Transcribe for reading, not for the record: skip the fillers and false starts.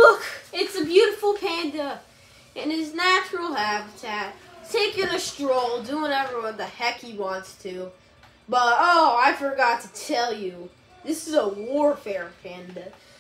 Look, it's a beautiful panda in his natural habitat, taking a stroll, doing whatever the heck he wants to. But, oh, I forgot to tell you, this is a warfare panda.